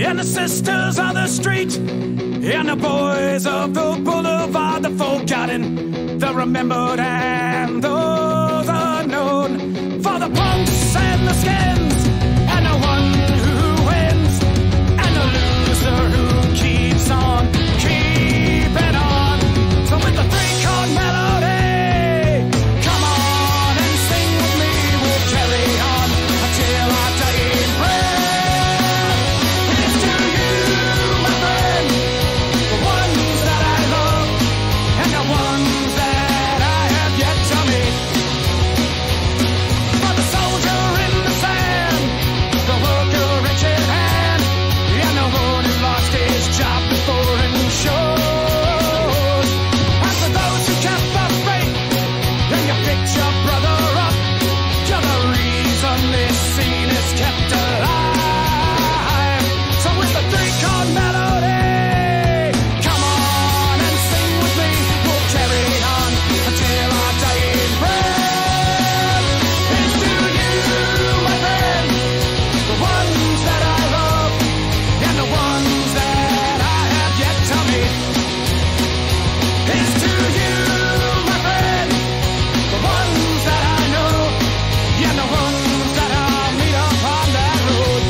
and the sisters of the street, and the boys of the boulevard, the forgotten, the remembered, and those unknown. For the punks and the skins, and the one who wins, and the loser who keeps on keeping on. So with the three-chord melody, come on and sing with me. We'll carry on until our dying breath. Here's to you, my friend, the ones that I love, and the ones that I have yet to meet. For the soldier in the sand, the worker rich in hand, and the one who lost his job before it shows. And for those who kept the faith, and you picked your brother up, you're the reason this scene is kept alive. So with the three-chord melody, come on and sing with me. We'll carry on until our dying breath. Here's to you, my friend, the ones that I love, and the ones that I have yet to meet. Here's to you, my friend, the ones that I know, and the ones that I'll meet upon that road.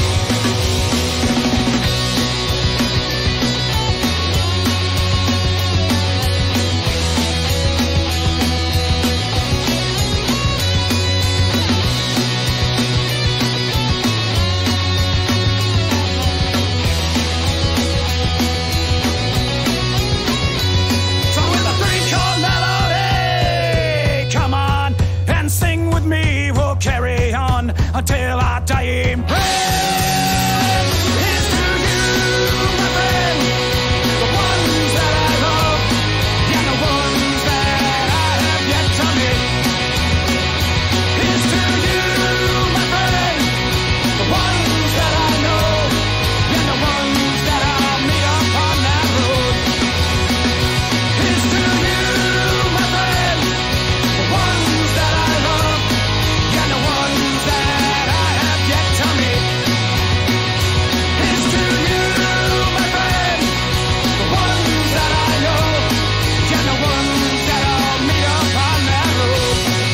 So with the three-chord melody, come on and sing with me. We'll carry on until our dying breath. Here's to you, my friend, the ones that I love, and the ones that I have yet to meet. Here's to you, my friend, the ones that I know, and the ones that I'll meet upon that road. Here's to you, my friend, the ones that I love, and the ones that I have yet to meet. Here's to you, my friend, the ones that I know, and the ones that I'll meet upon that road.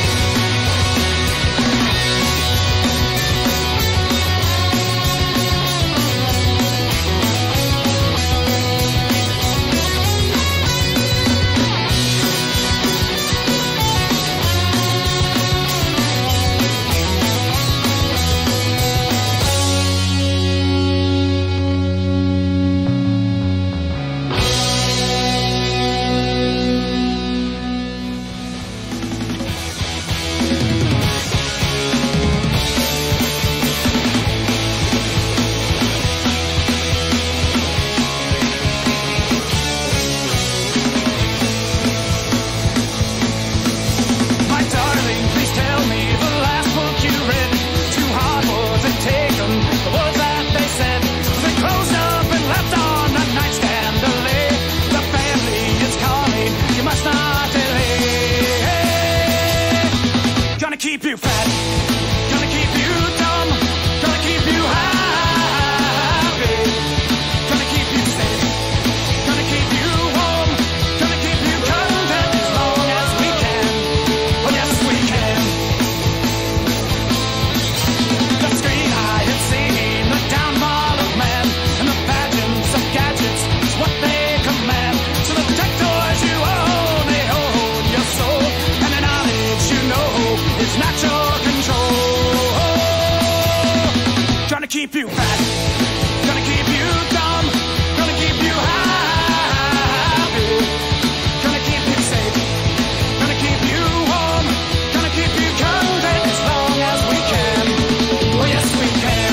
My darling, please tell me the last book you read. Too hard was it taken, the words that they said. They closed up and left on the nightstand to lay. The family is calling, you must not delay. Gonna keep you fat, gonna keep you dumb, gonna keep you happy, gonna keep you safe, gonna keep you warm, gonna keep you content as long as we can. Oh yes, we can. The screen I had seen, the downfall of man, and the pageants of gadgets is what they command. So the tech toys you own, they own your soul, and the knowledge you know is not your control. Trying to keep you fat, gonna keep you dumb, gonna keep you happy, gonna keep you safe, gonna keep you warm, gonna keep you content as long as we can. Oh yes, we can.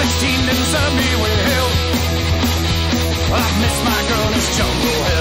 16 didn't serve me well. I miss my girl in this jungle hell.